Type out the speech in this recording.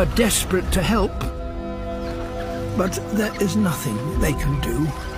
are desperate to help, but there is nothing they can do.